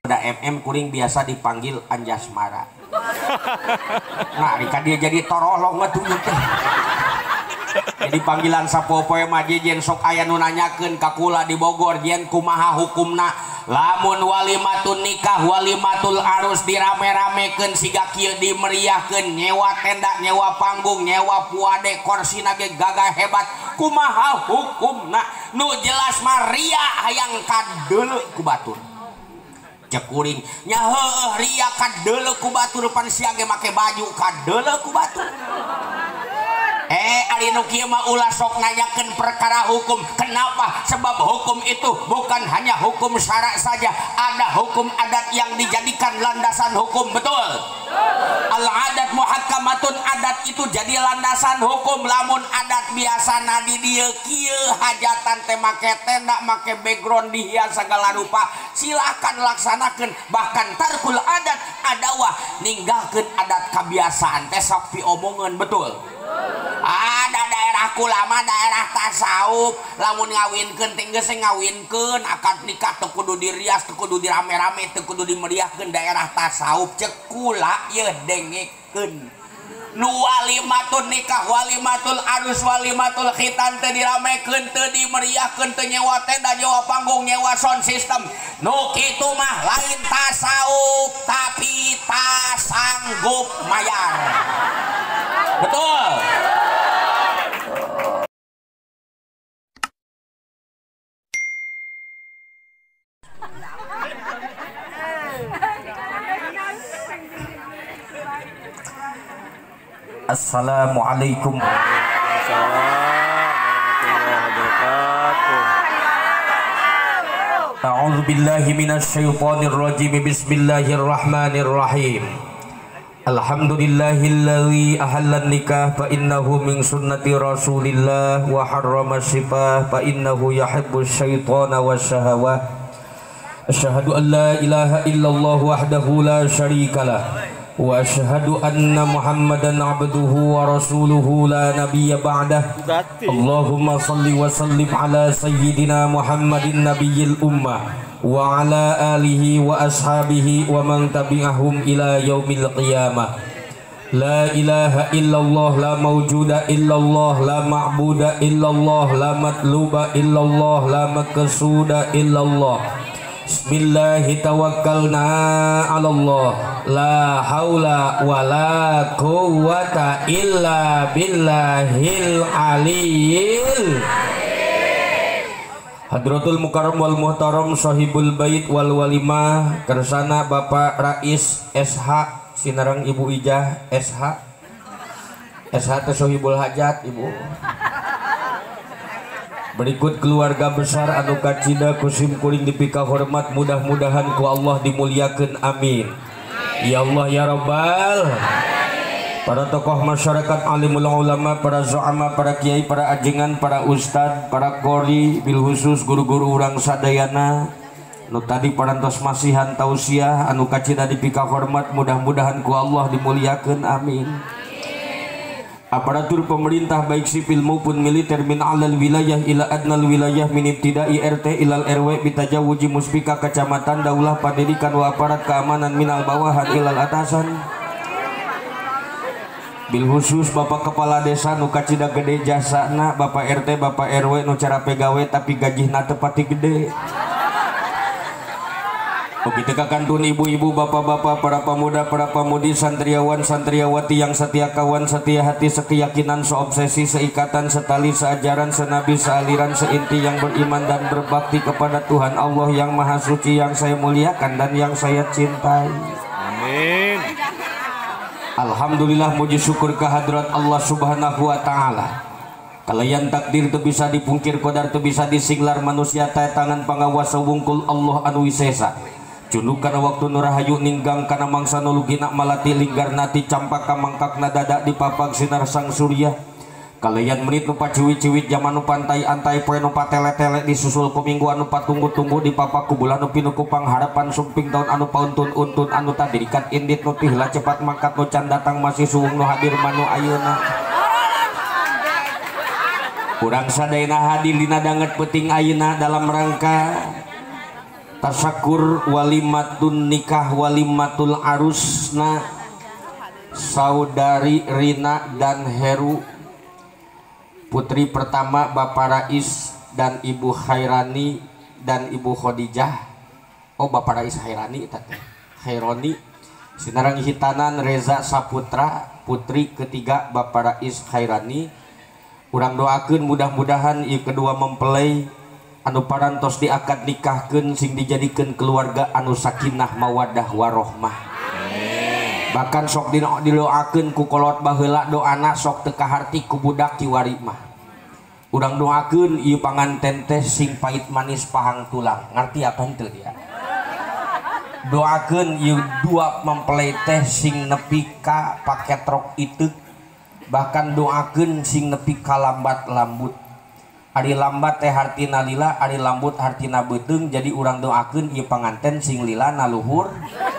MM kuring biasa dipanggil Anjasmara. Nah, rika dia jadi torolong tuh teh. Jadi panggilan sapopoe mah jejen sok aya nu nanyakeun ka kula di Bogor jen kumaha hukumna lamun walimatun nikah walimatul arus dirame-ramekeun siga kieu dimeriahkeun nyewa tenda nyewa panggung nyewa puade korsina ge gagah hebat kumaha hukumna nu jelas mah ria hayang kadeuleu ku batur cek kuring nya heueuh ria kadeuleu ku batur pan sia ge make baju kadeuleu ku batur. Ari nu kieu mah ulah sok nanyakeun perkara hukum. Kenapa? Sebab hukum itu bukan hanya hukum syara saja, ada hukum adat yang dijadikan landasan hukum. Betul? Al adat muhakkamatun, adat itu jadi landasan hukum. Lamun adat biasa di dieu kieu hajatan teh make tenda, make background dihias segala rupa, silakan laksanakeun. Bahkan tarkul adat adawah ninggalkeun adat kebiasaan teh sok piomongeun. Betul? Ada daerah kulama daerah tasawuf lamun ngawinkeun teh geus ngawinkeun akad nikah teu kudu dirias teu kudu dirame-rame teu kudu dimeriahkeun daerah tasawuf cek kula ieu dengekeun nu walimatun nikah walimatul arus walimatul khitan teu diramekeun teu dimeriahkeun teu nyewa tenda nyewa panggung nyewa sound system nu kitu mah lain tasawuf tapi tasanggup mayar. Betul. Assalamualaikum A'udzu billahi minasy syaithanir rajim. Bismillahirrahmanirrahim. Alhamdulillahilladzi ahallan nikah fa innahu min sunnati Rasulillah wa harrama sifah fa innahu yuhibbus syaitana wasyahawat. Asyhadu an la ilaha illallah wahdahu la syarikalah wa asyhadu anna Muhammadan abduhu wa rasuluhu la nabiyya ba'dah. Allahumma salli wa sallim ala sayyidina Muhammadin nabiyil ummah wa ala alihi wa ashabihi wa man tabi'ahum ila yaumil qiyamah. La ilaha illallah la mawjuda illallah la ma'buda illallah la matluba illallah la maqsuda illallah. Bismillahi tawakkalna 'ala Allah la haula wala quwwata illa billahil aliyil. Hadratul Mukarram wal Muhtaram Sahibul Bait wal Walimah kersana Bapak Rais SH Sinarang Ibu Ijah SH teh Sahibul Hajat Ibu. Berikut keluarga besar anu kacida kusim kuring dipika hormat mudah-mudahan ku Allah dimuliakeun amin. Ya Allah ya Rabbal. Para tokoh masyarakat alimul ulama, para zu'ama, para kiai, para ajengan, para ustad, para qori, bil khusus guru-guru urang sadayana nu tadi parantos masihan tausiah anu kacida dipika hormat mudah-mudahan ku Allah dimuliakeun amin. Aparatur pemerintah baik sipil maupun militer min alal wilayah ila adnal wilayah min ibtidai RT ilal RW bitajawuji muspika kecamatan daulah pendidikan wa aparat keamanan minal bawahan ilal atasan. Bil khusus Bapak Kepala Desa nu kacida gede jasana, Bapak RT Bapak RW nu cara pegawe tapi gajihna teu pati gede. Begitu kakantun ibu-ibu, bapak-bapak, para pemuda, para pemudi, santriawan, santriawati yang setia kawan, setia hati, sekeyakinan, seobsesi, seikatan, setali, seajaran, senabi, sealiran, seinti yang beriman dan berbakti kepada Tuhan Allah yang Maha Suci yang saya muliakan dan yang saya cintai. Amin. Alhamdulillah muji syukur kehadrat Allah Subhanahu wa taala. Kalayan takdir tu bisa dipungkir, qadar tu bisa disinglar, manusia teh tangan pangawasa wungkul Allah anu wisesa. Junuk kana waktu nurahayu ninggang kana mangsa nulugina malati linggar nati campaka mangkakna dada di papag sinar sang surya. Kalayan menit nu paciwit-ciwit zaman nu pantai antai poe nu patele-tele disusul ku minggu anu patunggu-tunggu di papak ku bulan nu pinuh ku pangharapan sumping tahun anu pauntun-untun anu tadi dikat indit nu tihla cepat mangkat nu can datang masih suwung nu hadir manu ayeuna. Kurang sadayana hadir dina danget peuting ayeuna dalam rangka tasakur walimatun nikah walimatul arusna saudari Rina dan Heru, putri pertama Bapak Rais dan Ibu Khairani dan Ibu Khadijah. Oh, Bapak Rais Khairani Khaironi sinarang hitanan Reza Saputra, putri ketiga Bapak Rais Khairani. Urang doakeun mudah-mudahan ieu kedua mempelai anu parantos diakad nikahkeun sing dijadikeun keluarga anu sakinah mawaddah warohmah. Bahkan sok didoakeun ku kolot baheula doana sok teu kaharti ku budak kiwari mah. Urang doakeun ieu panganten teh sing pait manis pahang tulang. Ngarti apa henteu dia? Doakeun ieu dua mempelai teh sing nepi ka paket rok iteuk. Bahkan doakeun sing nepi ka lambat lambut. Ari lambat teh hartina lila, ari lambut hartina beuteung. Jadi urang doakeun ieu panganten sing lila naluhur.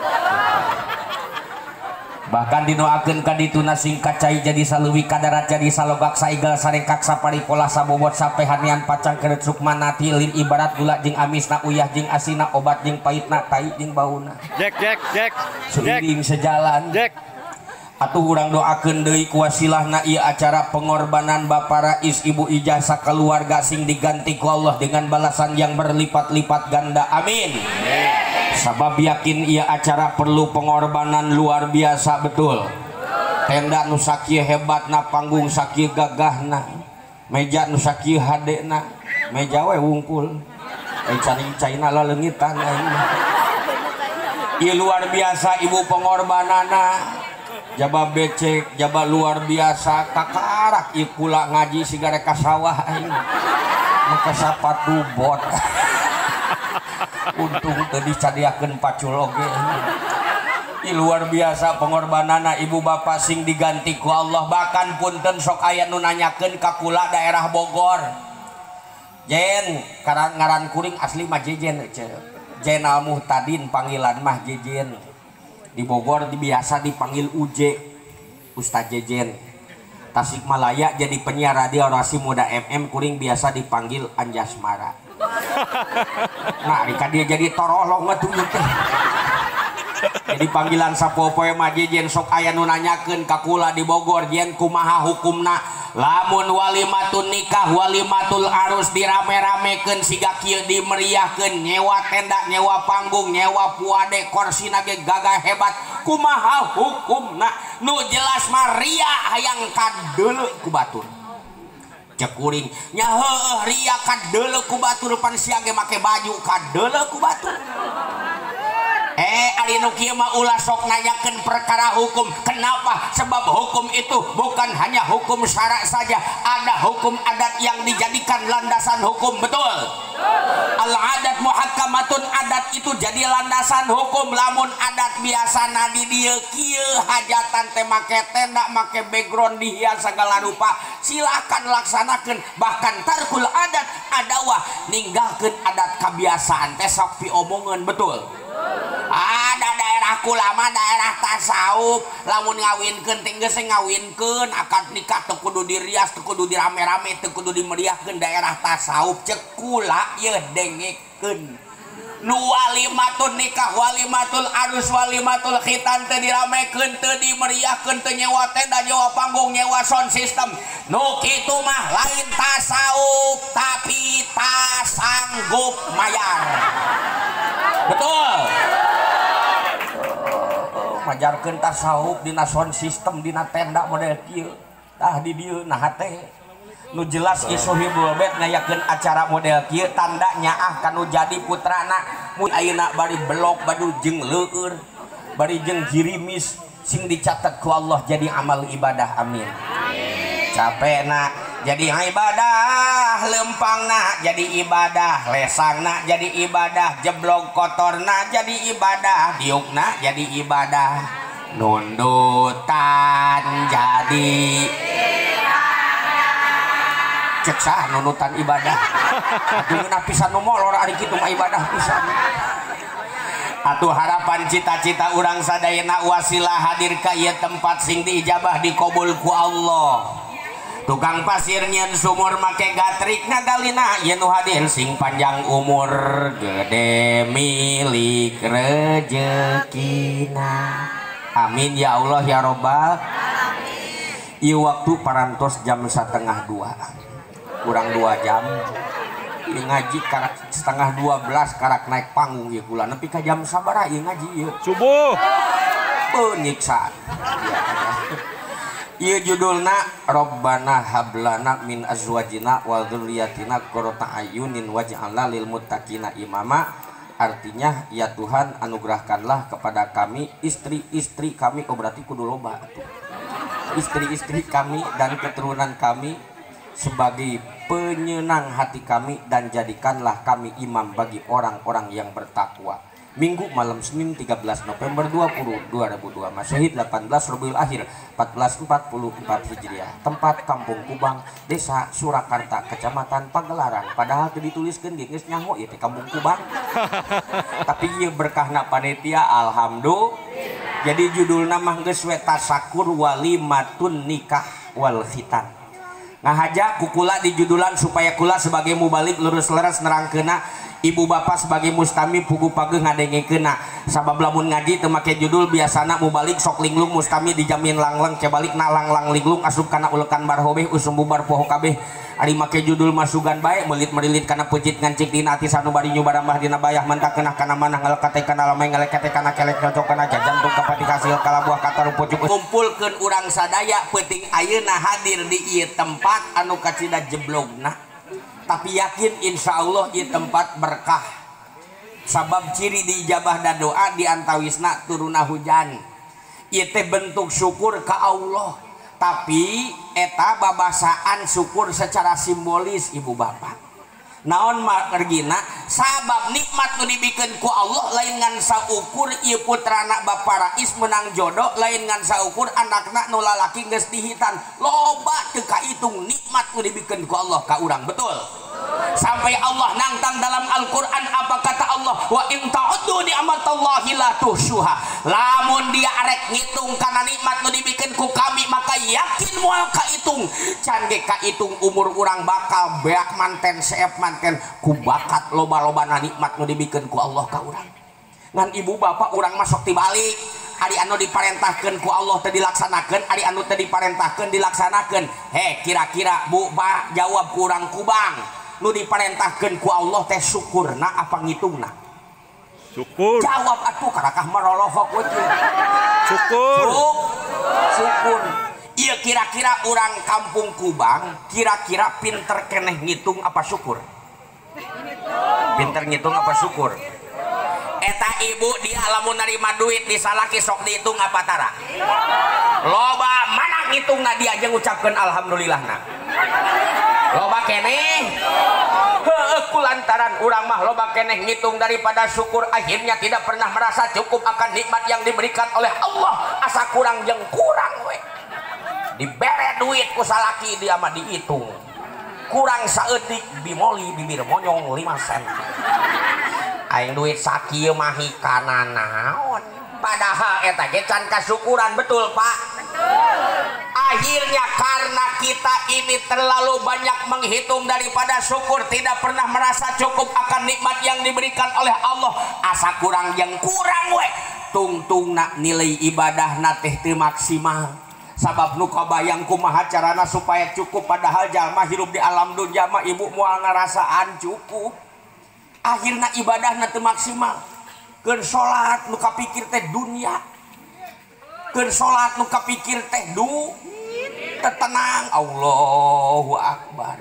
Bahkan dinoakeun ka dituna sing kacai jadi saleuwi kadarat jadi salogak saigal sarengkak saparikola sabobot sapehanian pacang kereut sukmanati lin ibarat gula jeung amisna uyah jeung asina obat jeung pahitna tai jeung bauna. Jek. Seiring sejalan. Atuh urang doakeun deui ku wasilahna ieu acara pengorbanan Bapak Rais Ibu Ijazah keluarga sing diganti ku Allah dengan balasan yang berlipat-lipat ganda. Amin. Sabab yakin ieu acara perlu pengorbanan luar biasa betul. Tenda nu sakieu hebatna, panggung sakieu gagahna, meja nu sakieu hadena, meja we wungkul. Cai-caina laleungitan aing. Ieu luar biasa ibu pengorbanana. Jaba becek, jaba luar biasa kakarak ieu kula ngaji sigare ka sawah aing. Maka sapatu bot. Untung teu dicadiakeun pacul oge. Ieu luar biasa pengorbanana ibu bapak sing diganti ku Allah. Bahkan punten sok aya nu nanyakeun ka kula daerah Bogor. Jen, ngaran kuring asli mah Jejen ceu. Jenal Muhtadin panggilan mah Jejen. Di Bogor biasa dipanggil Uje, Ustaz Jejen. Tasikmalaya jadi penyiar radio Orasi Muda MM kuring biasa dipanggil Anjasmara. Nah, rika dia jadi torolong atuh teh. Jadi panggilan sapopoe mah Jejen sok aya nu nanyakeun ka kula di Bogor, jen kumaha hukumna lamun walimatun nikah walimatul arus dirame-ramekeun siga kieu dimeriahkeun, nyewa tenda, nyewa panggung, nyewa puade, korsina ge gagah hebat, kumaha hukumna? Nu jelas mah ria hayang kadeuleu ku batur. Cek kuring nya heueuh ria kadeuleu ku batur pan sia ge make baju kadeuleu ku batur. Ari nu kieu mah ulah sok nanyakeun perkara hukum. Kenapa? Sebab hukum itu bukan hanya hukum syara saja, ada hukum adat yang dijadikan landasan hukum. Betul? Al-adat muhakkamatun, adat itu jadi landasan hukum. Lamun adat biasana di dieu kieu hajatan teh make tenda, make background dihias segala rupa, silakan laksanakeun. Bahkan tarkul adat adawah, ninggalkeun adat kebiasaan teh sok piomongeun. Betul? Ada daerah kulama daerah tasawuf lamun ngawinkeun teh geus ngawinkeun akad nikah teu kudu dirias, teu kudu dirame-rame, teu kudu dimeriahkeun daerah tasawuf. Cek kula ieu dengekeun nu walimatun nikah walimatul arus walimatul khitan teu diramekeun, teu dimeriahkeun, teu nyewa tenda, nyewa panggung, nyewa sound system, nu kitu mah lain tasawuf tapi tak sanggup mayar. Betul? Majarkeun tasawuf dina sound system dina tenda model kieu tah di dieu nah teh nu jelas isuhibul bait ngayakeun acara model kieu tanda nyaah kanu jadi putrana mun ayeuna bari belok badu jeung leueur bari jeung girimis sing dicatat ku Allah jadi amal ibadah. Amin. Capena jadi ibadah, lempangna jadi ibadah, lesangna jadi ibadah, jeblok kotorna jadi ibadah, diukna jadi ibadah, nundutan jadi cek sah nunutan ibadah. Atuh pisan nu molor ari kitu mah ibadah pisan. Atuh harapan cita-cita urang sadayana wasilah hadir ka ieu tempat sing diijabah dikabul ku Allah. tukang pasir nyen sumur make gatrik nagalina yen nu hadir sing panjang umur gede milik rezekina. Amin ya Allah ya robbal. Ieu waktu parantos jam 1:30 kurang 2 jam ieu ngaji karak 11:30 karak naik panggung ieu kula nepi ka jam sabaraha ieu ngaji ieu subuh penyiksaan. Ieu judulna Rabbana hablana min azwajina wa dzurriyyatina qurrata ayunin waj'alna lil muttaqina imama. Artinya ya Tuhan anugerahkanlah kepada kami istri-istri kami, oh berarti kudu loba tuh. Istri-istri kami dan keturunan kami sebagai penyenang hati kami dan jadikanlah kami imam bagi orang-orang yang bertakwa. Minggu malam Senin 13 November 2022 Masehi 18 Rabiul Akhir 1444 Hijriah. Tempat Kampung Kubang, Desa Surakarta, Kecamatan Pagelaran. Padahal teu dituliskeun geus nyaho ieu teh Kampung Kubang. Tapi ieu berkahna panitia alhamdulillah. Jadi judulna mah geus we tasakur walimatun nikah wal khitan. Ngahaja kukula di judulan supaya kula sebagai mubalik lurus leres nerangkeuna, ibu bapak sebagai mustami pugu page ngadengekeuna. Sabab lamun ngaji teu make judul biasana mubalik sok linglung mustami dijamin langleng cebalik na langlang linglung asup kana ulekan barhobeh usum bubar poho kabeh. Ari make judul masugan bae meulit-merilit kana peucit ngancik dina ati sanubari nyubarambah dina bayah mentak keunah kana manah ngalekate kana lamai ngalekate kana kelek cocok kana jantung kapati kasil kalabuah kata rupucuk. Kumpulkeun urang sadaya peuting ayeuna hadir di ieu tempat anu kacida jeblogna. Tapi yakin insya Allah di tempat berkah. Sabab ciri diijabah dan doa diantawisna turuna hujan. Ieu teh bentuk syukur ka Allah. Tapi eta babasaan syukur secara simbolis ibu bapak. Naon margina sabab nikmat nu dibikeun ku Allah lain ngan saukur ieu putrana Bapak Rais menang jodoh, lain ngan saukur anakna nu lalaki geus dihitan. Loba teu kahitung nikmat nu dibikeun ku Allah ka urang, betul? Sampai Allah nantang dalam Al-Quran, apa kata Allah? Wa in ta'uddu ni'matallahi la tuhsuha. Lamun dia arek ngitung kana nikmat nu dibikeun ku kami maka yakin moal kahitung. Can ge kahitung umur urang bakal beak manten seep manten ku bakat loba-lobana nikmat nu dibikeun ku Allah ka urang. Ngan ibu bapak urang masuk tibalik. Ari anu diparentahkeun ku Allah teu dilaksanakeun, ari anu teu diparentahkeun dilaksanakeun. He kira-kira Bu Ba jawab ku urang Kubang. Nu diparentahkeun ku Allah teh syukurna apa ngitungna? syukur Jawab atuh karakah marolohok we kieu. Syukur. Ieu kira-kira urang Kampung Kubang kira-kira pinter keneh ngitung apa syukur? Pinter ngitung apa syukur? Eta ibu dia lamun narima duit disalaki sok dihitung apa tara? Loba mana ngitungna dia jeung ngucapkeun alhamdulillahna. Loba keneh kulantaran urang mah loba keneh ngitung daripada syukur akhirnya tidak pernah merasa cukup akan nikmat yang diberikan oleh Allah. Asa kurang jeung kurang we dibere duit ku salaki dia mah dihitung kurang saeutik bimoli bibir monyong 5 sen. Aing duit sakieu mah hikana naon padahal eta ge can kasyukuran, betul Pak? Akhirnya karena kita ini terlalu banyak menghitung daripada syukur, tidak pernah merasa cukup akan nikmat yang diberikan oleh Allah. Asa kurang yang kurang we tungtungna nilai ibadah teh teu maksimal. Sabab nu kabayang kumaha carana supaya cukup, padahal jalma hirup di alam dunya mah ibu moal ngarasaan cukup. Akhirna ibadah teu maksimal. Keun salat nu kapikir teh dunia, keun salat nu kapikir teh tenang. Allahu Akbar.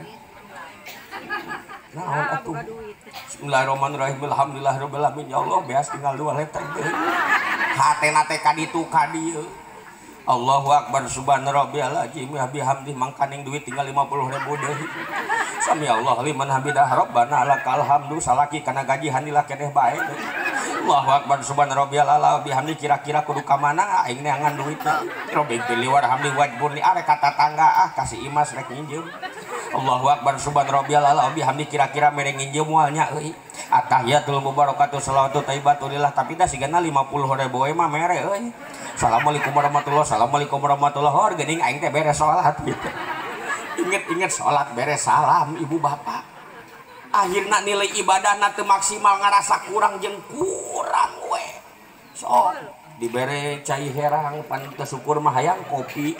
Naon atuh? Bismillahirrahmanirrahim. Alhamdulillahirabbil alamin. Ya Allah beas tinggal 2 letter deui. Hatena teh ka ditu ka dieu. Allahu Akbar subhanarabbiyal azim wa bihamdihi mangkaning duit tinggal 50.000 deui. Sami Allah liman hamidah rabbana lakal hamdu salaki kana gaji hanilah keneh bae. Allahu Akbar subhanarabbiyal ala bihamdi kira-kira kudu ka mana aing neangan duitna. Robing pilih warhamdi wajburni arek kata tangga kasih imas rek nginjeum. Allahu Akbar subhanarabbiyal ala bihamdi kira-kira mere nginjeum moal nya euy. Atahiyatul mubarakatuh shalawatu thayyibatulillah tapi da sigana 50.000 we mah mere euy. Assalamualaikum warahmatullahi wabarakatuh. Assalamualaikum warahmatullahi wabarakatuh. Geuning aing teh beres salat gitu. inget-inget sholat beres salam ibu bapak akhirnya nilai ibadah teu maksimal ngarasa kurang jeung kurang we sok dibere cai herang pan teu syukur mah hayang kopi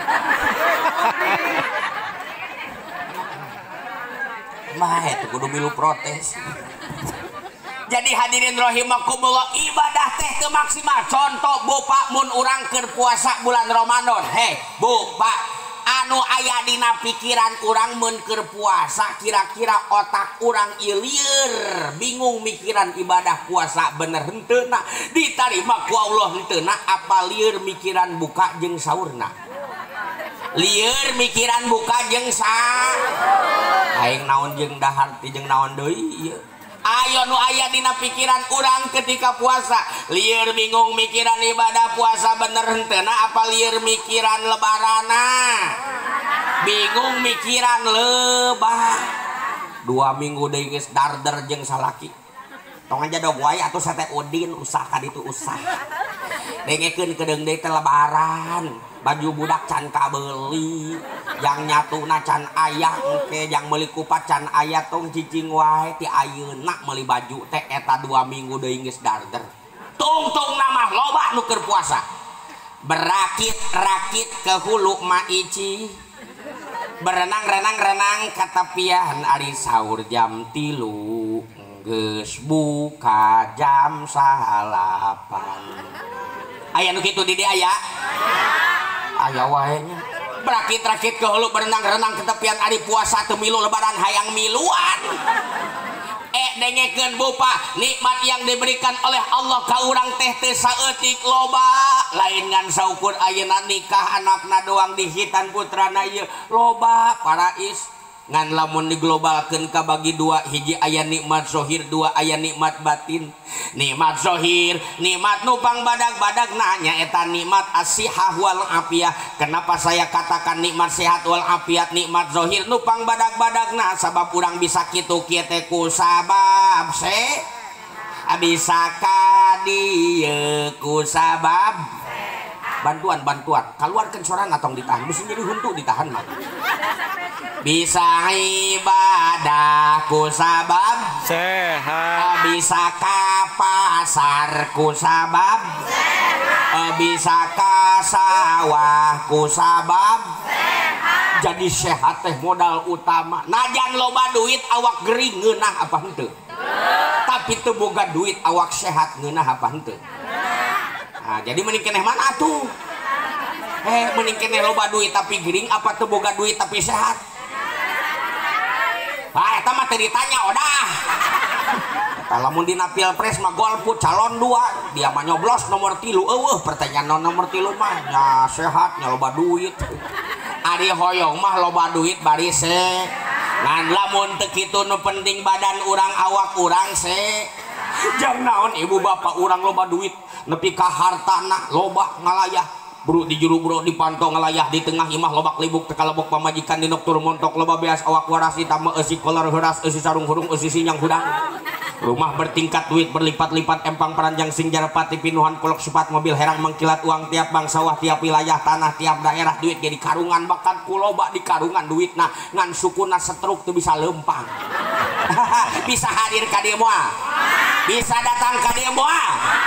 mah itu kudu milu protes. Jadi hadirin rahimakumullah ibadah teh teu maksimal. Contoh Bapak mun urang keur puasa bulan Ramadan. Heh, Bapak anu aya dina pikiran urang mun keur puasa kira-kira otak urang ieu lieur, bingung mikiran ibadah puasa bener henteu na ditarima ku Allah henteu na apa lieur mikiran buka jeung saurna. Lieur mikiran buka jeung aing naon jeung dahar ti jeung naon deui ieu. Ayo nu aya dina pikiran urang ketika puasa lieur bingung mikiran ibadah puasa bener henteu apa lieur mikiran lebarana bingung mikiran lebah 2 minggu deui geus darder jeung salaki tong jadog wae atuh sate udin usah ka ditu usah dengekeun kedeung deui teh lebaran baju budak can kabeuli yang nyatuna can aya engke yang meuli kupat can aya tong cicing wae ti ayeuna meuli baju teh eta 2 minggu deui geus darder tungtung namah loba nu keur puasa berakit-rakit ke hulu maici berenang-renang ka tepian ari sahur jam 3 geus buka jam 8 aya nu kitu di dieu aya aya wae nya berakit-rakit ke hulu berenang-renang ke tepian ari puasa teu milu lebaran hayang miluan dengekeun Bapak nikmat yang diberikan oleh Allah ka urang teh teu saeutik loba lain ngan saukur ayeuna nikah anakna doang dihitan putrana ieu loba para is ngan lamun diglobalkeun ka bagi 2 hiji aya nikmat zahir 2 aya nikmat batin. Nikmat zahir nikmat nupang badag-badag nya eta nikmat as-sihah wal afiyah. Kenapa saya katakan nikmat sehat wal afiat nikmat zahir nupang badag-badag nah sabab urang bisa kitu kieu teh ku sabab bisa ka dieu ku sabab bantuan keluarkan suarana tong ditahan mesti jadi huntu ditahan mah bisa ibadah ku sabab sehat bisa ka pasar ku sabab sehat bisa ka sawah ku sabab sehat jadi sehat teh modal utama najan loba duit awak gering ngeunah apa henteu tapi teu boga duit awak sehat ngeunah apa henteu. Nah, jadi mending keneh mana tuh? Mending keneh loba duit tapi gering apa teu boga duit tapi sehat? Eta mah teu ditanya odah. Eta lamun dina pilpres mah golput calon 2, dia mah nyoblos nomor 3. Eueuh pertanyaan nomor 3 mah nya sehat nya loba duit. Ari hoyong mah loba duit bari ngan lamun teu kitu nu penting badan urang awak urang jang naon ibu bapak urang loba duit nepi ka hartana loba ngalayah bro di juru bro di pantau ngalayah di tengah imah lobak libuk teka lebok pamajikan di noktur montok loba beas awak waras ditambah eusi kolor heuras eusi sarung hurung eusi sinyang hudang rumah bertingkat duit berlipat-lipat empang peranjang sing jarepati pinuhan kolok sepat mobil herang mengkilat uang tiap bang sawah tiap wilayah tanah tiap daerah duit jadi karungan bakat kuloba di karungan duit nah ngan sukuna setruk tuh bisa lempang bisa hadir ka dieu moal bisa datang ka dieu moal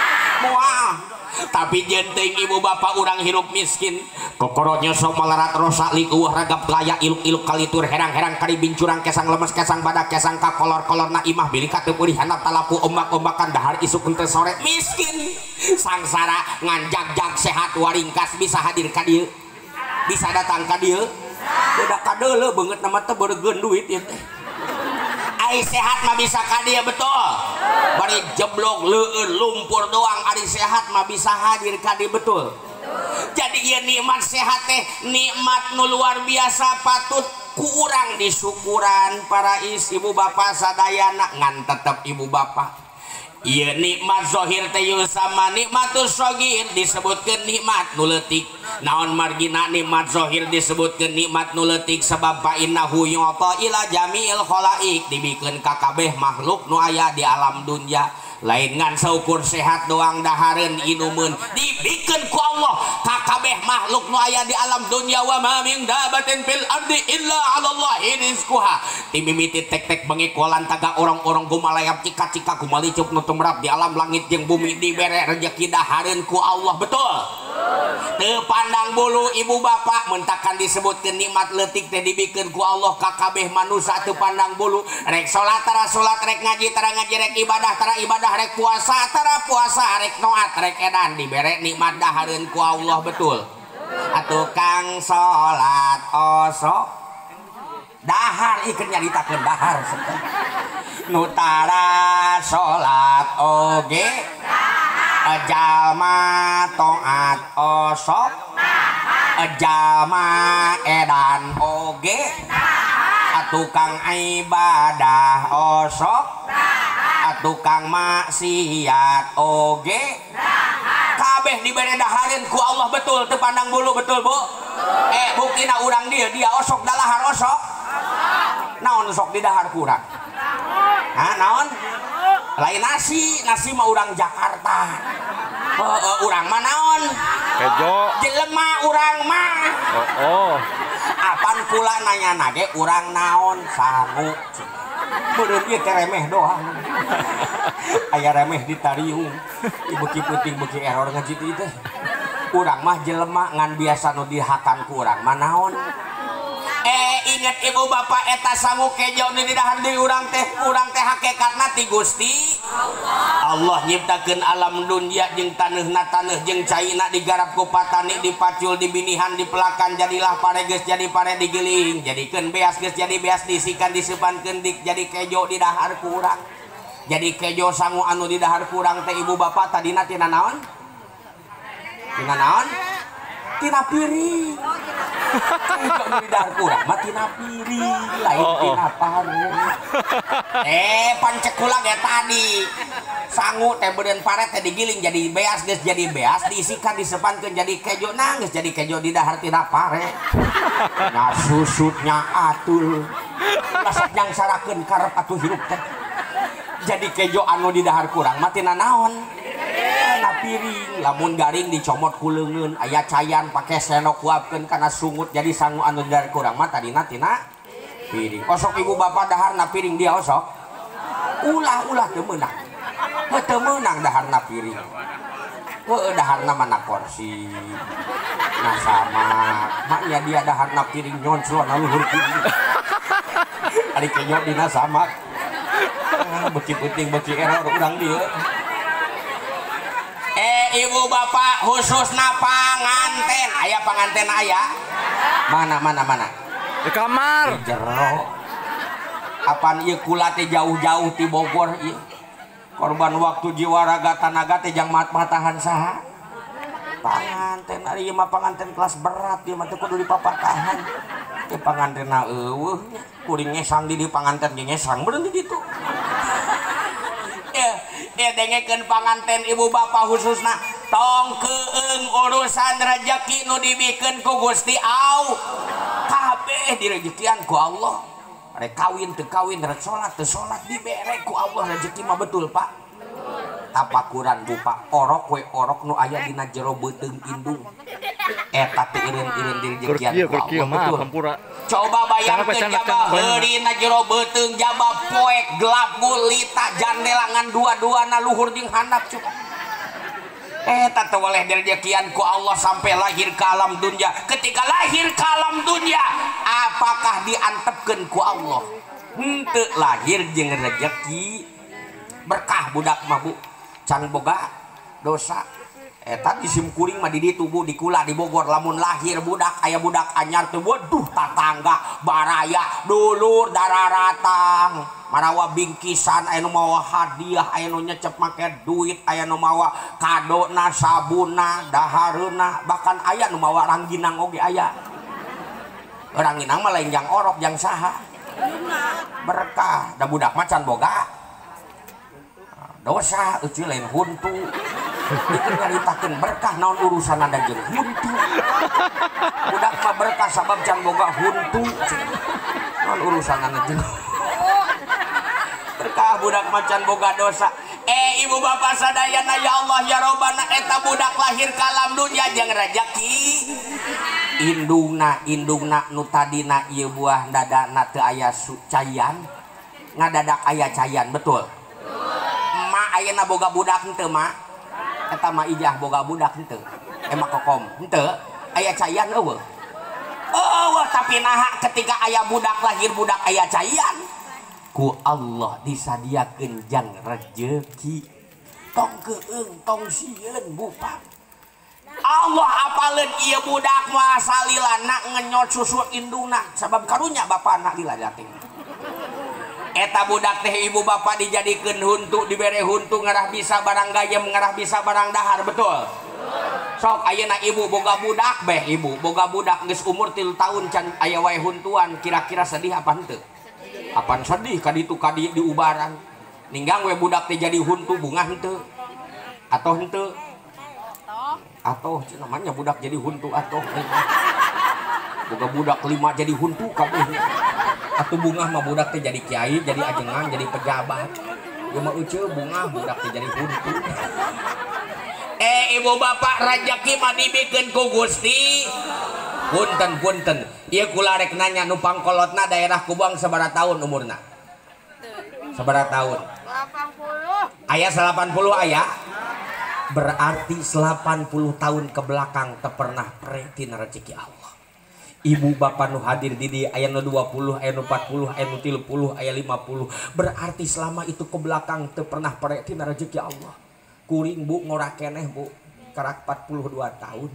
tapi jenteng ibu bapak urang hirup miskin kokoronya sok malarat rosa likuh ragap laya iluk-iluk kalitur herang-herang kari bincurang kesang lemes kesang badak kesang ka kolor-kolor na imah bilika teu peurih handap talapu ombak-ombakan dahar isuk henteu sore miskin sangsara ngan jag-jag sehat waringkas bisa hadir ka dieu bisa datang ka dieu beda kadeuleu beungeut na mah teu beureugeun duit ieu teh ai sehat mah bisa ka dieu betul bari jeblok leueur lumpur doang ari sehat mah bisa hadir ka dieu betul jadi ieu nikmat sehat teh nikmat nu luar biasa patut ku urang disyukuran para ibu bapak sadayana ngan tetep ibu bapak ieu nikmat zahir teh sama nikmatus shogir disebutkeun nikmat nu leutik naon margina nikmat zahir disebutkeun nikmat nu leutik sebab fa innahu yu'ta ila jami'il khalaik dibikeun ka kabeh makhluk nu aya di alam dunya lain ngan saukur sehat doang dahareun inumun dibikeun ku Allah ka kabeh makhluk nu aya di alam dunya wa ma min dabatin fil ardi illa 'ala Allahi rizquha timimiti tek-tek bengi kualan taga orang-orang gumalayap cika-cika gumalicuk nu tumrap di alam langit jeung bumi dibere rezeki dahareun ku Allah betul teu pandang bulu ibu bapak mentakan disebutkeun nikmat leutik teh dibikeun ku Allah ka kabeh manusia teu pandang bulu rek salat tara salat rek ngaji tara ngaji rek ibadah tara ibadah rek puasa tara puasa rek noat rek edan dibere nikmat dahareun ku Allah betul atuh kang salat osok dahar ikeun nyaritakeun dahar nu tara salat oge jalma toat osok jalma edan oge tukang ibadah osok tukang maksiat oge kabeh dibere dahareun ku Allah betul teu pandang bulu betul Bu buktina urang dia osok dalahar osok naon sok di dahar ku urang naon lain nasi mah urang Jakarta urang mah naon kejo jelema urang mah apan kula nanya nage urang naon sangu beureun ieu teh remeh doang aya remeh ditariung beuki peuting beuki error ngaji teh urang mah jelema ngan biasa nu dihakan ku urang mah naon inget ibu bapak eta sangu kejo nu didahar deui urang teh hakikatna ti Gusti Allah nyiptakeun alam dunya jeung taneuhna taneuh jeung caina digarap ku patani dipacul dibinihan dipelakan jadilah pare geus jadi pare digiling jadikeun beas geus jadi beas disikan disepankeun jadi kejo didahar ku urang jadi kejo sangu anu didahar ku urang teh ibu bapak tadina tina naon tina piring kejo nu didahar ku urang mah tina piring lain tina paru pancekula ge tadi sangu teh beureun pare teh digiling jadi beas geus jadi beas diisikan disepankeun jadi kejo geus jadi kejo didahar tina pare nya susutnya atul lasap nyangsarakeun karep atuh hirup teh jadi kejo anu didahar ku urang mah tina naon na piring lamun garing dicomot ku leungeun aya cayan pake senok uapkeun kana sungut jadi sangu anu didahar ku urang mah tadina tina piring osok ibu bapak dahar na piring dia osok ulah teu meunang dahar na piring dahar na mana kursi na sama maknya dia dahar na piring nyonslo na luhur kieu ari kejo dina sama beuki peuting beuki error urang dieu ibu bapak khususna panganten aya panganten aya mana di kamar jero apaan ieu kula teh jauh-jauh ti Bogor ieu korban waktu jiwa raga tanaga teh jang matahan saha panganten ari ieu mah panganten kelas berat ieu mah teu kudu dipapatahan teh pangantenna eueuh kuring ngesang di panganten ge ngesang beureun di ditu dengekeun panganten ibu bapak khususna tong keung urusan rezeki nu dibikeun ku Gusti Allah kabeh direjekian ku Allah rek kawin teu kawin rek salat teu salat dibere ku Allah rezeki mah betul Pak tapakuran bupa orok we orok nu aya dina jero beuteung indung eta teh ireun-ireun direjekian ku Allah betul coba bayangkeun jaba heurina jero beuteung jaba poek gelap gulita jandela ngan dua-duana luhur jeung handap cukup eta teh waleh direjekian ku Allah sampai lahir ke alam dunya ketika lahir ke alam dunya apakah diantepkeun ku Allah henteu lahir jeung rezeki berkah budak mah Bu can boga dosa eta disim kuring mah di ditu Bu di kula di Bogor lamun lahir budak aya budak anyar teh waduh tatangga baraya dulur dararatang marawa bingkisan aya nu mawa hadiah aya nu nyecep make duit aya nu mawa kadona sabuna dahareuna bahkan aya nu mawa rangginang oge aya rangginang mah lain jang orok jang saha berkah da budak macan boga dosa eueuh lain huntu itu nyaritakeun berkah naon urusan anda jeung huntu budak mah berkah sabab can boga huntu naon urusan anda jeung berkah budak macan boga dosa ibu bapak sadayana ya Allah ya Robbana eta budak lahir ka alam dunya jeung rezeki indungna nu tadina ieu buah dadana teu aya cayan ngadadak aya cayan betul ma ayeuna boga budak henteu ma eta mah ijah boga budak henteu emang kokom henteu aya cayan eueuh tapi naha ketika aya budak lahir budak aya cayan ku Allah disadiakeun jang rezeki tong keung tong sieun bupak Allah apaleun ieu budak mah salilana ngenyot susu indungna sabab karunya bapana lila dating eta budak teh ibu bapak dijadikeun huntu dibere huntu ngarah bisa barang gayem ngarah bisa barang dahar betul sok ayeuna ibu boga budak ibu boga budak geus umur 3 tahun can aya wae huntuan kira-kira sedih apa henteu apaan sedih kaditu kadi diubaran ninggang we budak teh jadi huntu bunga henteu atau namanya budak jadi huntu atau boga budak 5 jadi huntu kabeh atuh bunga mah budak teh jadi kiai jadi ajengan jadi pejabat ieu mah euceu bunga budak teh jadi huntu ibu bapak rezeki mah dibikeun ku Gusti punten ieu kula rek nanya nu pangkolotna daerah Kubang sabaraha tahun umurna sabaraha tahun 80 aya 80 aya berarti 80 tahun ke belakang teu pernah pre tina rezeki Allah ibu bapak nu hadir di dieu aya nu 20 aya nu 40 aya nu 30 aya 50 berarti selama itu ke belakang teu pernah pre tina rezeki Allah kuring bu ngorak keneh bu karak 42 tahun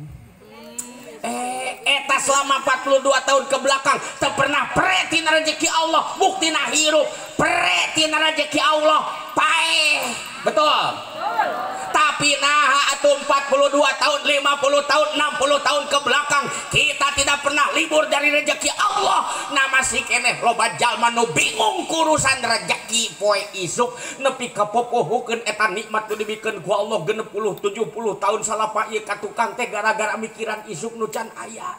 eta selama 42 tahun ke belakang teu pernah pre tina rezeki Allah buktina hirup pre tina rezeki Allah paeh betul tapi nah atuh 42 tahun 50 tahun 60 tahun ke belakang kita tidak pernah libur dari rezeki Allah nah masih keneh loba jalma nu bingung kurusan rezeki poe isuk nepi ka popohokeun eta nikmat nu dibikeun ku Allah 60 70 tahun salapa ieu ka tukang teh gara-gara mikiran isuk nu can aya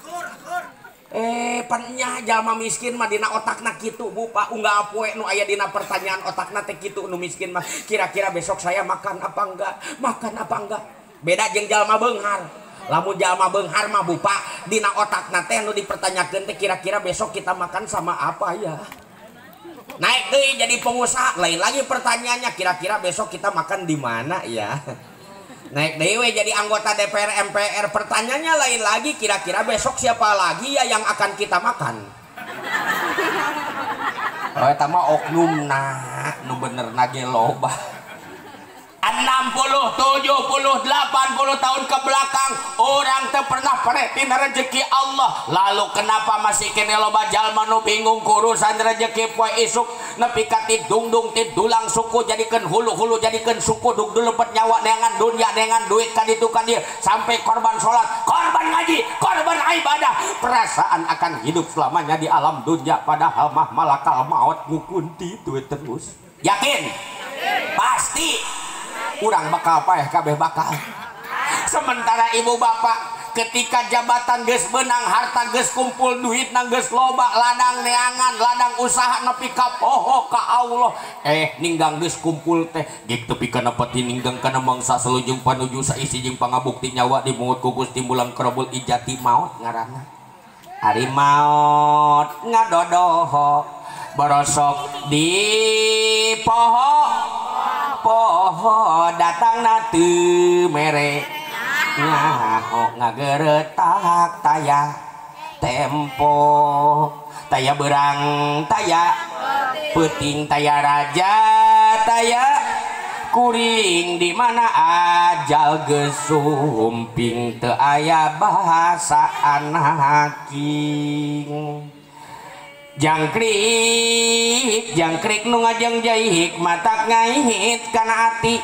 pannya jalma miskin mah dina otakna kitu bu pak unggah poe nu aya dina pertanyaan otakna teh kitu nu miskin mah kira-kira besok saya makan apa enggak beda jeung jalma beunghar lamun jalma beunghar mah bu pak dina otakna teh nu dipertanyakeun teh kira-kira besok kita makan sama apa ya naik deui jadi pengusaha lain lagi pertanyaannya kira-kira besok kita makan di mana ya naik dewe jadi anggota DPR MPR pertanyaannya lain lagi kira-kira besok siapa lagi ya yang akan kita makan eta mah oknumna nu bener nage loba 60, 70, 80 tahun ke belakang orang teu pernah pre tina rezeki Allah lalu kenapa masih kene loba jalma nu bingung kurusan rezeki poe isuk nepi ka tidungdung tidulang suku jadikeun hulu-hulu jadikeun suku dug dulempet nyawa dengan dunia dengan duit ka ditu ka dieu sampai korban salat korban ngaji korban ibadah perasaan akan hidup selamanya di alam dunia padahal mah malakal maut ngukunti duit terus yakin pasti urang bakal paeh kabeh bakal sementara ibu bapak ketika jabatan geus beunang harta geus kumpul duit na geus loba ladang neangan ladang usaha nepi ka poho ka Allah ninggang geus kumpul teh geuk tepi kana peti ninggang kana mangsa selujung panuju saisi jeung pangabukti nyawa dimungut ku Gusti mulang kerobul ijati maut ngaranna ari maut ngadodoho borosok di poho datang teu mere nyaho ngageretak taya tempo taya berang taya peuting taya raja taya kuring di mana ajal geus sumping teu aya bahasa anaking jangkrik nu ngajang-jai hikmatak ngaihit kana ati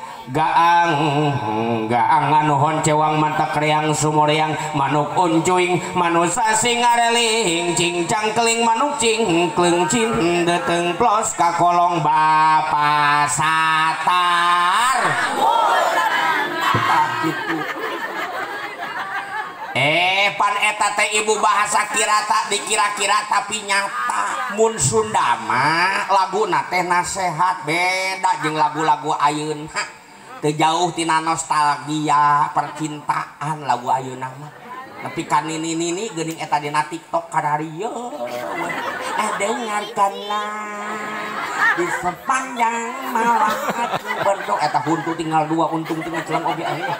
gaang nganuhon cewang mantak reang sumoreang manuk uncuing manusa singareling cincang keling manuk cingkleng cin deteng plos ka kolong bapa satar gitu pan eta teh ibu bahasa kirata dikira-kira tapi nyata mun Sunda mah laguna teh nasehat beda jeung lagu-lagu ayeuna teu jauh tina nostalgia percintaan lagu ayeuna mah nepi ka nini-nini geuning eta dina TikTok kadarieu dengarkanlah di sepanjang malam aku berdoa eta huntu tinggal 2 untung tinggal celang oge aya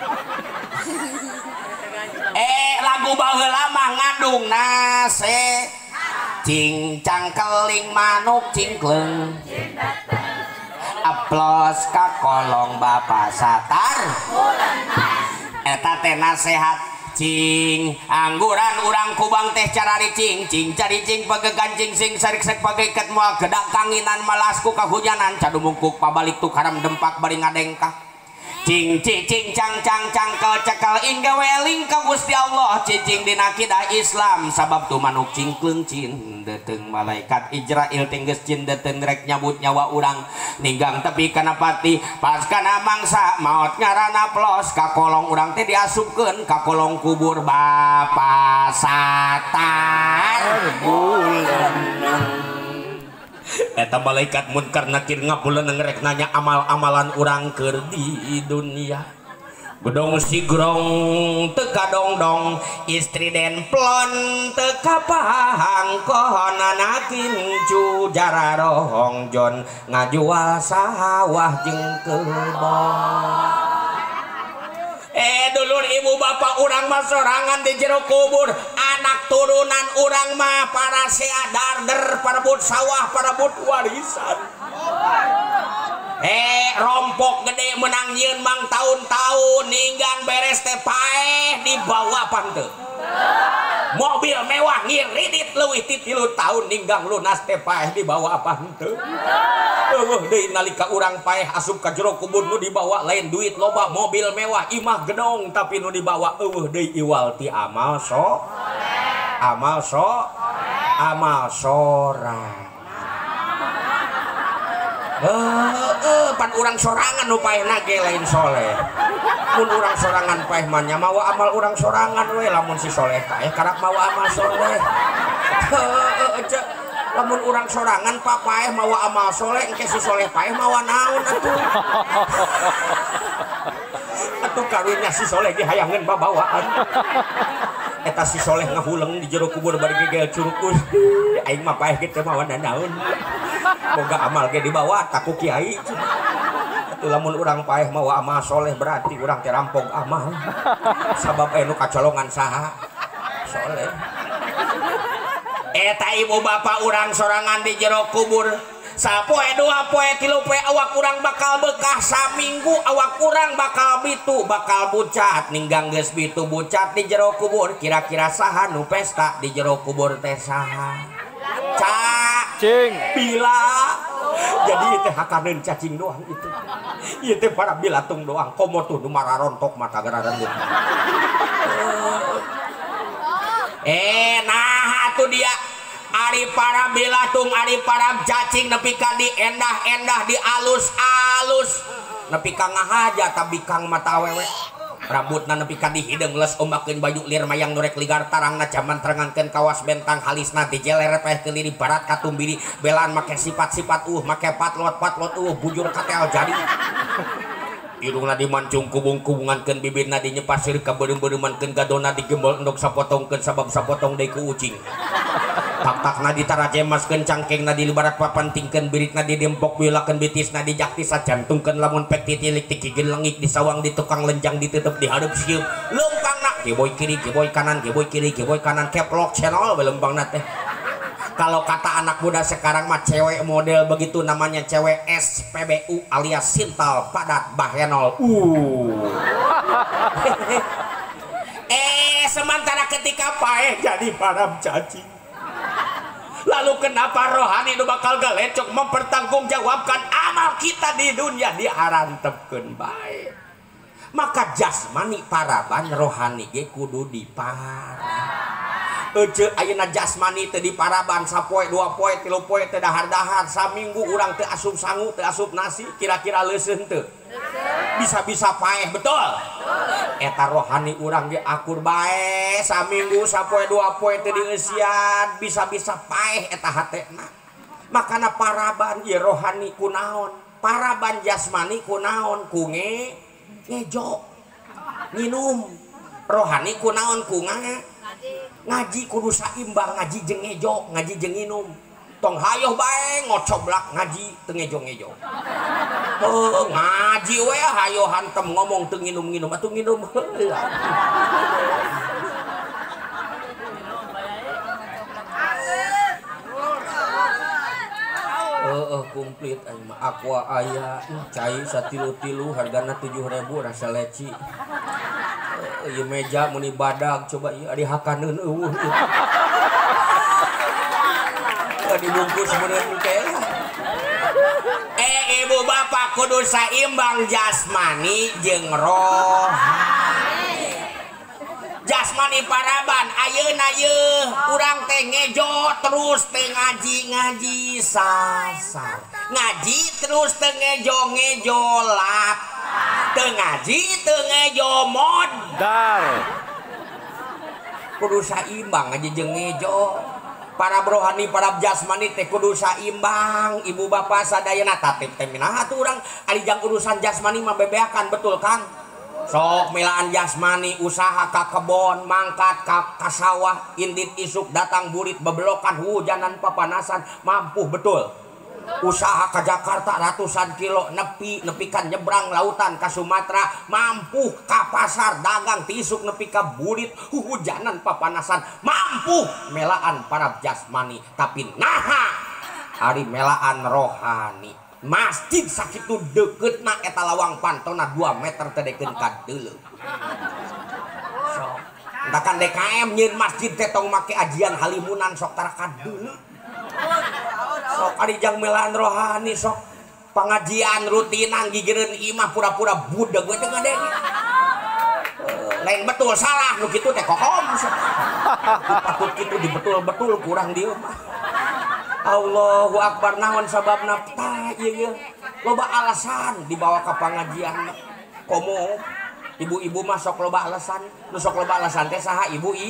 lagu baheula mah ngandung nase cincang keling manuk cingkleng aplos ka kolong bapak satar eta teh nasehat cing angguran urang kubang teh cara ricing cing cari cing pagegancing sing sarik-sarik pageiket moal gedak kanginan malasku kahujanan cadumungkuk pabalik tukaram dempak bari ngadengkah cing cing cang cang cang cekal ingga weling ka Gusti Allah cicing dina akidah Islam sabab tu manuk cingkleng cin deuteung malaikat Israil tinggeus cin deuteung rek nyabut nyawa urang ninggang tepi kana pati pas kana mangsa maot ngaranna plos ka kolong urang teh diasupkeun ka kolong kubur Bapa Satar eta malaikat munkar nakir ngapuleun ngerek nanya amal-amalan urang keur di dunia gedong sigrong teu kadongdong istri den plon teu kapahangkon kincu jararong jon ngajual sawah jeung kebon dulur ibu bapak urang mah sorangan di jero kubur anak turunan urang mah para seadarder parebut sawah parebut warisan rompok gede menang nyeun mang tahun-tahun ninggang beres teh paeh dibawa panteu mobil mewah ngiridit leuwih ti 3 tahun ninggang lunas teh paeh dibawa panteu eueuh deui nalika urang paeh asup ka jero kubur nu dibawa lain duit loba mobil mewah imah gedong tapi nu dibawa eueuh deui iwal ti amal sorang pan urang sorangan nu paehna ge lain soleh mun urang sorangan paeh mah nya mawa amal urang sorangan we lamun si soleh kae karak mawa amal soleh lamun urang sorangan papaeh mawa amal soleh engke si soleh paeh mawa naon atuh kawinnya si soleh ge hayangeun babawaan eta si soleh ngahuleng di jero kubur bari gegel curukus aing mah paeh ge teu mawa naon boga amal ge dibawa taku kiai atuh lamun urang paeh mawa amal soleh berarti urang teh rampog amal sabab anu kacolongan saha soleh eta ibu bapak urang sorangan di jero kubur sapoe 2 poe 3 poe awak urang bakal bekah saminggu awak urang bakal bitu bakal bucat ninggang geus bitu bucat di jero kubur kira-kira saha nu pesta di jero kubur teh saha cing bila jadi teh hakaneun cacing doang itu ieu teh para bilatung doang komo tuh nu mararontok mata gararandeun nah atuh dia ari para bilatung ari para cacing nepi ka di endah-endah di alus-alus nepi ka ngahaja tapi kang mata awewe rambutna nepi ka di hideung les ombakeun baju lir mayang norek ligar tarangna jaman terangankeun kawas bentang halisna dijeler paehkeun liri barat katumbiri belaan make sifat-sifat make patlot bujur katel jadi irungna dimancung kubung-kubungankeun bibirna dinyepasir ka beureum-beureummankeun gadona digembol endog sapotongkeun sabab sapotong deui ku ucing tak-takna ditarajemaskeun cangkengna dilibarat papantingkeun biritna didempok biulakeun bitisna dijaktis jantungkeun lamun pek titilik tikigin lengik disawang di tukang lenjang ditutup dihareup sieup leumpangna geboy kiri geboy kanan geboy kiri geboy kanan keplok channel leumpangna teh kalau kata anak muda sekarang mah cewek model begitu namanya cewek SPBU alias sintal padat bahenol sementara ketika paeh jadi para cacing lalu kenapa rohani nu bakal galecok mempertanggungjawabkan amal kita di dunia diharantepkeun bae maka jasmani paraban rohani ge kudu diparah ayeuna jasmani teu diparaban sapoe 2 poe 3 poe teu dahar-dahar saminggu urang teu asup sangu teu asup nasi kira-kira leuseun teu bisa-bisa paeh betul eta rohani urang ge akur bae saminggu sapoe 2 poe teu dieusian bisa-bisa paeh eta hatena makana paraban ieu rohani kunaon paraban jasmani kunaon ku ngejo nginum rohani kunaon ku ngaji kudu saimbang ngaji jeung ngejo ngaji jeung nginum tong hayo bae ngocoblak ngaji teu ngejo-ngejo ngaji we hayo hantem ngomong teu nginum-nginum atuh nginum heula komplit aing mah aqua aya cai satilu-tilu hargana 7.000 rasa leci ieu meja mun ibadag coba ieu adi hakaneun eueuh dibungkus meureun teh ibu bapak kudu saimbang jasmani jeung rohani jasmani paraban ayeuna yeuh urang teh ngejo terus teh ngaji sasar ngaji terus teh ngejo lap teu ngaji teu ngejo modal kudu saimbang ngaji jeung ngejo para rohani para jasmani teh kudu saimbang ibu bapak sadayana tatip teh minaha atuh urang ari jang urusan jasmani mah bebeakan betul kan sok melaan jasmani usaha ka kebon mangkat ka sawah indit isuk datang burit bebelokan hujanan papanasan mampu betul usaha ke Jakarta ratusan kilo nepikan nyebrang lautan ke Sumatera mampu ke pasar dagang tisuk nepi ke burit hujanan papanasan mampu melaan para jasmani tapi naha ari melaan rohani masjid sakitu deketna eta lawang pantona 2 meter tedekeun ka deuleu so ndakan DKM nyeun masjid teh tong make ajian halimunan sok tara ka deuleu sok ari jang melaan rohani sok pengajian rutinan gigireun imah pura-pura budak we teh ngadeng lain betul salah nu kitu teh kokom patut kitu dibetul-betul kurang dieu mah Allahu Akbar naon sababna tah ieu loba alasan dibawa ka pengajian komo ibu-ibu mah sok loba alasan nu sok loba alasan teh saha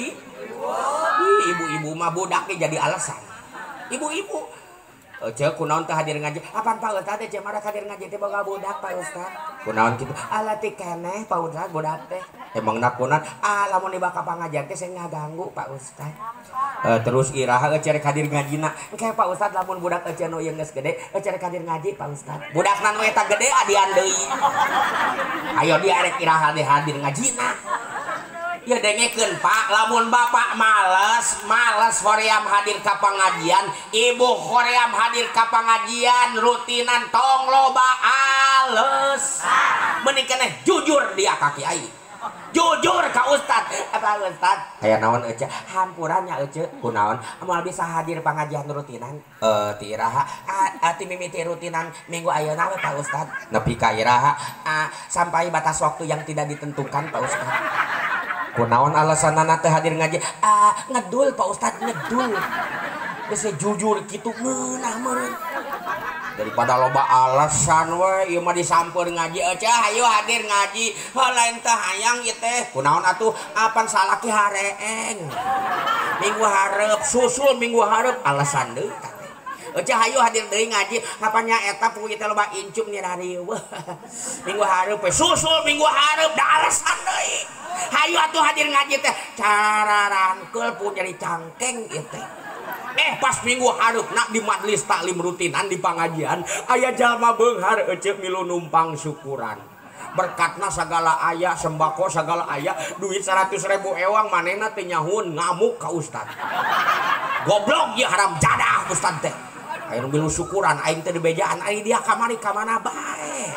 ibu-ibu mah budak jadi alasan ibu-ibu cek kunaon teh hadir ngaji apaan Pak Ustad teh mara hadir ngaji teh boga budak Pak Ustad kunaon kitu alati keneh Pak Ustad budak teh emang nakunan lamun dibaka pangajian teh saya ngaganggu Pak Ustad terus iraha cerek hadir ngajina engke Pak Ustad lamun budak ece nu ieu geus gede cerek hadir ngaji Pak Ustad budakna nu eta gede adian deui ayo dia arek iraha hadir ngajina ya dengekeun Pak lamun bapak males hoream hadir ka pengajian ibu hoream hadir ka pengajian rutinan tong loba ales mending keneh jujur dia ka kiai jujur ka ustad apa ustad aya naon ece hampurannya ece kunaon moal bisa hadir pengajian rutinan ti iraha ti mimiti rutinan minggu ayeuna we Pak Ustad nepi ka iraha sampai batas waktu yang tidak ditentukan Pak Ustad kunaon alasanana teh hadir ngaji ngedul Pak Ustad ngedul geus jujur kitu meunah meureun daripada loba alasan we ieu mah disampeur ngaji ecah hayu hadir ngaji lain teh hayang ieu teh kunaon atuh apan salaki hareeng minggu hareup susul minggu hareup alasan deui ecah hayu hadir deui ngaji ngapanya eta puguh teh loba incuk nih harieu minggu hareup susul minggu hareup da alasan deui hayu atuh hadir ngaji teh cara rangkeul pu jadi cangkeng ieu teh pas minggu hareupna di majelis taklim rutinan di pengajian aya jalma beunghar ece milu numpang syukuran berkatna segala aya sembako segala aya duit 100.000 ewang manehna teh nyahun ngamuk ka ustad goblok ieu haram jadah ustad teh aya milu syukuran aing teh di bejaan aing dia kamari ka mana bae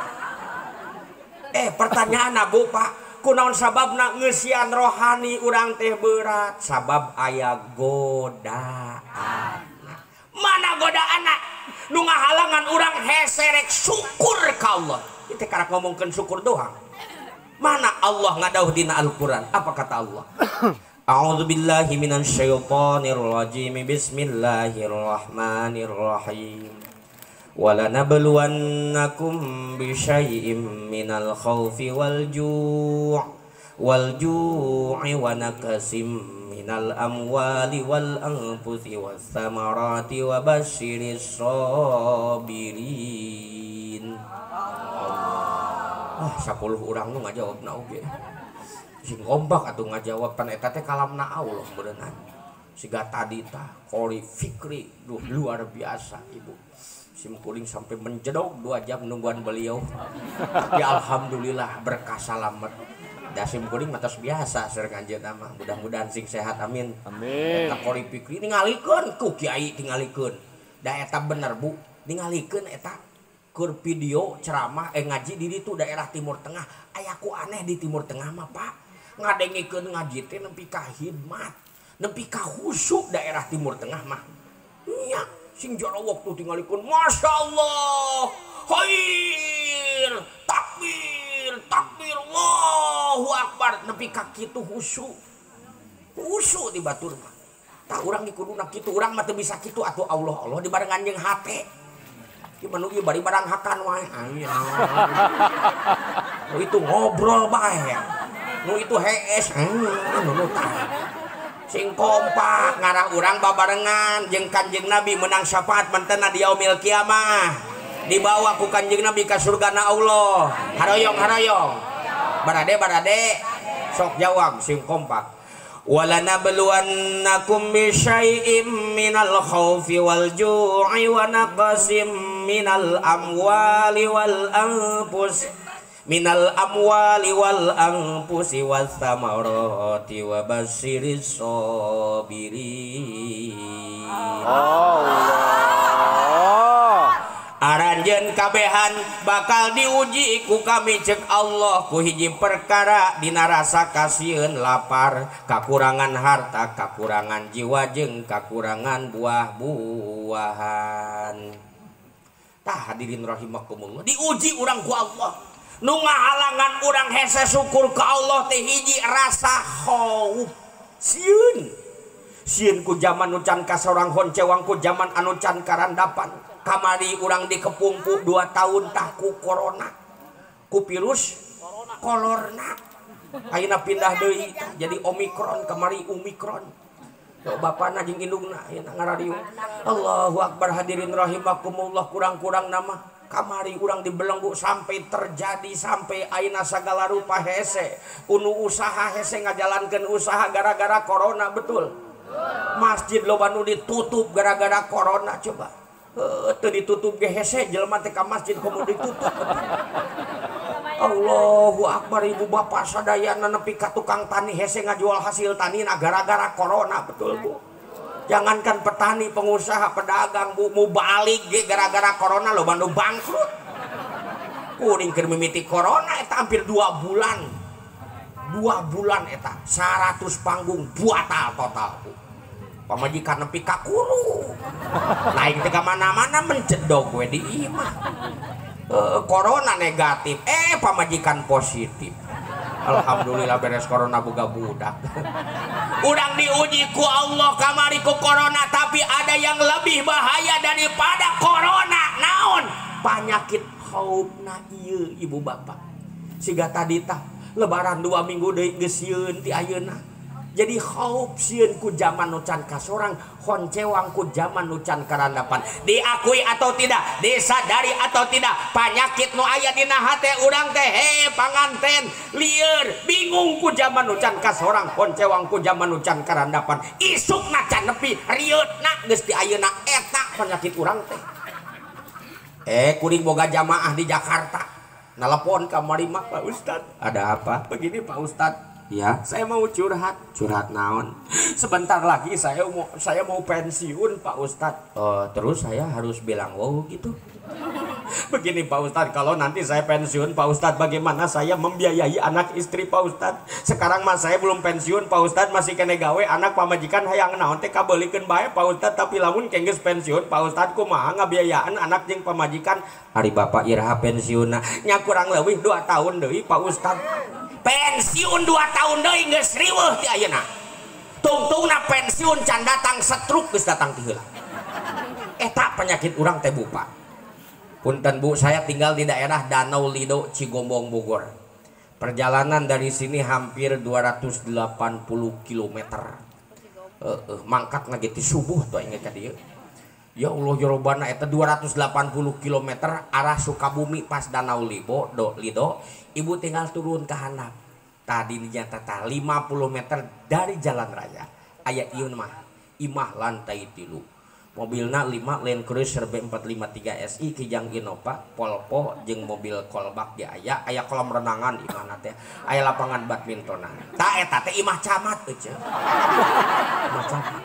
pertanyaanna Bu Pak kunaon sababna ngeusian rohani urang teh berat sabab aya godaan mana godaanna nu ngahalangan urang hese rek syukur ka Allah itu karek ngomongkeun syukur doang mana Allah ngadauh dina Al-Qur'an apa kata Allah A'udzubillahi minasyaitonir rajim bismillahirrahmanirrahim وَلَنَبْلُوَنَّكُمْ بِشَيْءٍ مِّنَ الْخَوْفِ وَالْجُوعِ وَنَكْسٍ مِّنَ minal amwali wal anfusi was samarati wa basyiris sabirin. 10 urang nu ngajawabna oge. Sing kompak atuh ngajawab pan eta teh kalamna Allah beuneunan. Siga tadi tah Qori Fikri luar biasa ibu. Sim kuring sampai menjedok 2 jam nungguan beliau. Tapi alhamdulillah berkah selamat. Da sim kuring mah tos biasa seur kanjeun mah. Mudah-mudahan sing sehat amin. Amin. Eta Qori Fikri ningalikeun ku kiai tingalikeun. Da eta bener Bu, ningalikeun eta keur video ceramah ngaji di ditu daerah Timur Tengah. Aya ku aneh di Timur Tengah mah Pak. Ngadengikeun ngaji teh nepi ka hidmat, nepi ka khusyuk daerah Timur Tengah mah. Nya sing jara waktu tingalikeun masyaallah. Khair, takbir, takbir, Allahu Akbar, nepi ka kitu khusyuk. Khusyuk di batur mah. Tah urang dikuduna kitu, urang mah teu bisa kitu atuh Allah Allah dibarengan jeung hate. Gimana ieu bari barang hakan wae. Nu itu ngobrol bae. Nu itu hees. Nu tah. Sing kompak ngarah urang babarengan jeung Kanjeng Nabi menang syafaat mantenna di yaumil kiamah. Dibawa ku Kanjeng Nabi ka surgana Allah. Haroyong-haroyong. Barade sok jawab sing kompak. Walanabluwannakum bisyai'im minal khaufi wal ju'i wa naqsim minal amwali wal anfusi was samarati wa basyiris sabirin. Aranjeun kabehan bakal diuji ku kami cek Allah ku hiji perkara dina rasa kasieun lapar, kakurangan harta, kakurangan jiwa jeung kakurangan buah-buahan. Tah hadirin rahimakumullah, diuji urang ku Allah. Nu ngahalangan urang hese syukur ka Allah teh hiji rasa khauf. Sieun ku zaman nu can kasorang honcewang ku zaman anu can karandapan. Kamari urang dikepungku 2 tahun tah ku corona, ku virus corona. Ayeuna pindah deui jadi omikron, kamari omikron. Bapana jeung indungna ayeuna ngarariung. Allahu Akbar hadirin rahimakumullah, kurang-kurang nama kamari urang dibelenggu sampai terjadi sampai ayeuna sagala rupa hese. Unu usaha hese ngajalankeun usaha gara-gara corona betul. Masjid loba nu ditutup gara-gara corona coba. Teu ditutup ge hese jelema teh ka masjid komo ditutup. Allahu Akbar ibu bapak sadayana nepi ka tukang tani hese ngajual hasil tanina gara-gara corona betul Bu. Jangankan petani, pengusaha, pedagang Bu mau balik ge gara-gara corona loba nu bangkrut. Kuring keur mimiti corona eta hampir 2 bulan. 2 bulan eta 100 panggung batal total Bu. Pamajikan nepi ka kuru. Lain teh ka mana-mana mencedok we di imah. Corona negatif, pamajikan positif. Alhamdulillah beres corona boga budak. Urang diuji ku Allah kamari ku corona, tapi ada yang lebih bahaya daripada corona. Naon? Penyakit khaufna ieu ibu bapak. Siga tadi tah lebaran 2 minggu deui geus sieun ti ayeuna. Jadi khauf sieun ku zaman nu can kasorang, honcewang ku zaman nu can karandapan. Diakui atau tidak, disadari atau tidak, penyakit nu aya dina hate urang teh panganten lieur, bingung ku zaman nu can kasorang, honcewang ku zaman nu can karandapan. Isukna can nepi rieutna geus di ayeuna eta penyakit urang teh. Kuring boga jamaah di Jakarta. Nelpon kamari mah Pak Ustad. Ada apa? Begini Pak Ustad. Ya, saya mau curhat. Curhat naon? Sebentar lagi saya mau pensiun Pak Ustadz. Terus saya harus bilang wow gitu. Begini Pak Ustadz, kalau nanti saya pensiun Pak Ustadz, bagaimana saya membiayai anak istri Pak Ustadz? Sekarang mas saya belum pensiun Pak Ustadz, masih kene gawe anak pamajikan hayang naon teh kabelikeun bae Pak Ustadz, tapi lamun kenggeus pensiun Pak Ustadz kumaha ngabiayaan anak jeung pamajikan? Hari Bapak iraha pensiunna nya kurang leuwih 2 tahun deui Pak Ustadz. Pensiun 2 tahun deui geus riweuh ti ayeuna. Tungtungna pensiun can datang stroke geus datang ti heula. Eta penyakit urang teh Bu Pak. Punten Bu, saya tinggal di daerah Danau Lido, Cigombong, Bogor. Perjalanan dari sini hampir 280 km. mangkat ngageti subuh tuh inget ka dieu. Ya Allah jorobana eta 280 km arah Sukabumi pas Danau Lido, ibu tinggal turun ke handap. Tadi nyata 50 meter dari jalan raya. Aya ieu mah imah lantai 3. Mobilna 5 Land Cruiser B453 SI Kijang Innova, Polpo jeung mobil kolbak di aya kolam renangan imahna teh. Aya lapangan badmintonan. Ta eta teh imah camat teh. Imah camat.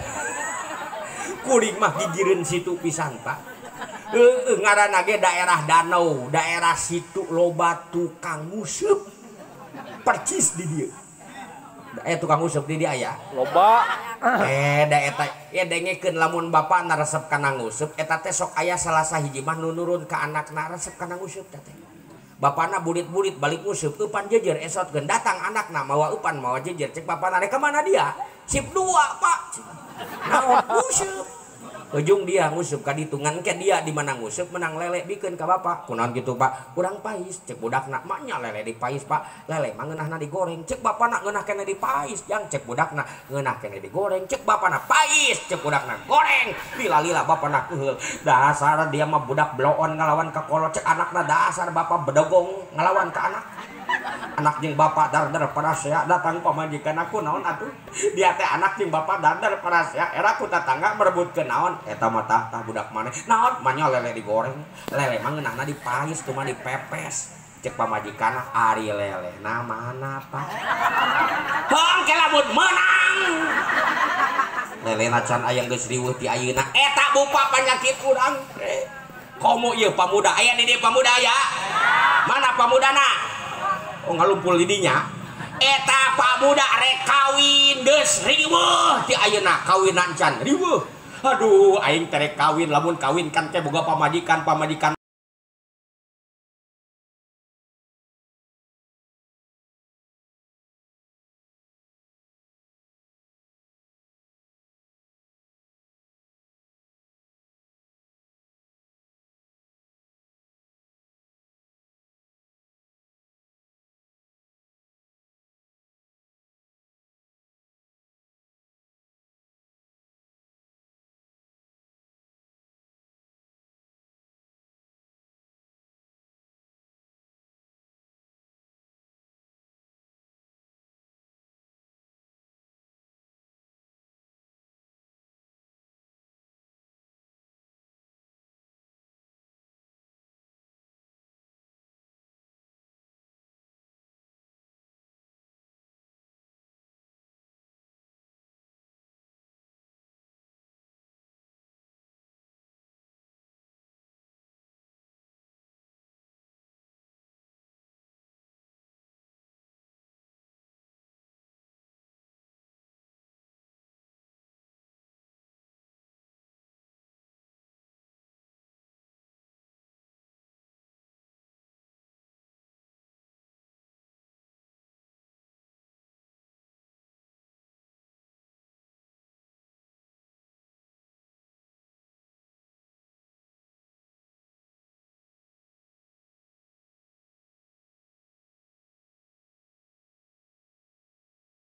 Kuring mah gigireun situ pisan Pak. Ngaranna ge daerah danau, daerah situ loba tukang nguseup. Percis di dieu. Tukang nguseup di dieu aya. Loba. Da eta ya dengekeun lamun bapana resep kana nguseup eta teh sok aya salah sahiji mah nu nurun ka anakna resep kana nguseup teh. Bapana bulit-bulit balik nguseup eupan jejer esotkeun datang anakna mawa eupan mawa jejer cek bapana ka mana dia? Sip 2 Pak. Naon nguseup ujung dia nguseup ka ditu ngan ke dia di mana nguseup menang lele bikeun ka bapak kunaon gitu Pak kurang pais cek budakna maknya lele dipais Pak lele mah ngeunahna digoreng cek bapana ngeunah kene dipais jang cek budakna ngeunah kene digoreng cek bapana pais cek budakna goreng lila-lila bapana keheul dasar dia mah budak bloon ngalawan ka kolot cek anakna dasar bapak bedogong ngalawan ka anak jeung bapak dar-dar parasea datang pamajikan aku naon atuh dia teh anak jeung bapak dar-dar parasea era ku tetangga merebutkeun naon eta mah tah budak maneh naon manya lele digoreng lele mah ngeunahna dipais teu mah dipepes cek pamajikanna ari lele na mana Pak hong ke lamun menang lele na can aya geus riweuh ti ayeuna eta bupa panyakit urang komo ieu pamuda aya di dieu pamuda aya mana pamudana oh ngalumpul didinya eta pamuda rek kawin geus riweuh ti ayeuna kawinan can riweuh aduh aing terek kawin lamun kawin kan teh boga pamajikan